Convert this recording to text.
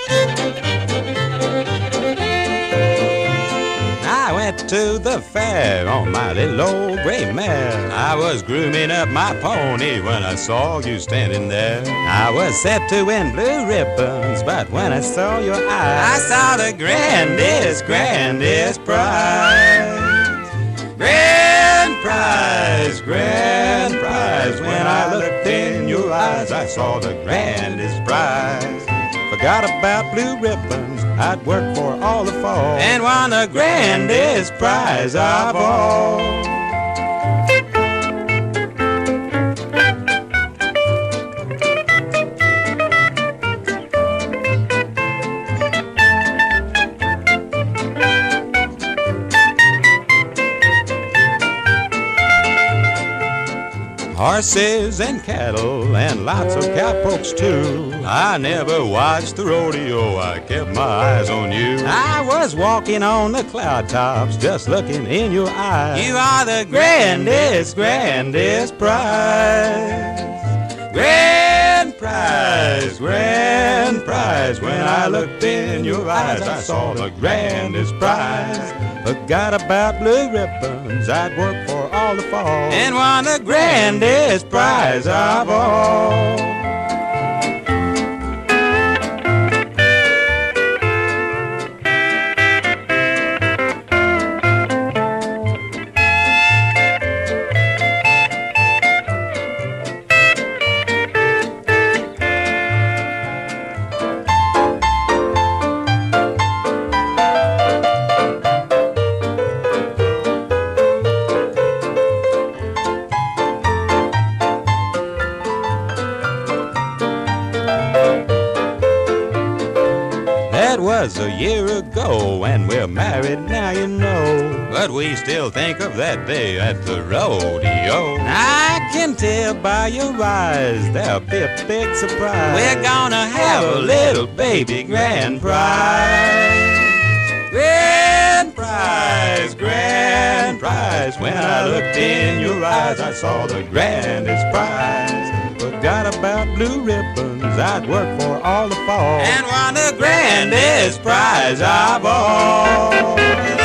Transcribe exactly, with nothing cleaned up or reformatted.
I went to the fair on my little old gray mare. I was grooming up my pony when I saw you standing there. I was set to win blue ribbons, but when I saw your eyes, I saw the grandest, grandest prize. Grand prize, grand prize. When I looked in your eyes, I saw the grandest prize. Forgot about blue ribbons, I'd worked for all the fall, and won the grandest prize of all. Horses and cattle and lots of cowpokes too. I never watched the rodeo, I kept my eyes on you. I was walking on the cloud tops, just looking in your eyes. You are the grandest, grandest prize. Grand prize, grand prize. When I looked in your eyes, I saw the grandest prize. Forgot about blue ribbons, I'd worked for all the fall, and won the grandest prize of all. That was a year ago, and we're married now, you know. But we still think of that day at the rodeo. I can tell by your eyes there'll be a big surprise. We're gonna have a little baby grand prize. Grand prize, grand prize. When I looked in your eyes, I saw the grandest prize. Forgot about blue ribbons, I'd worked for all the fall, and won the grandest prize of all.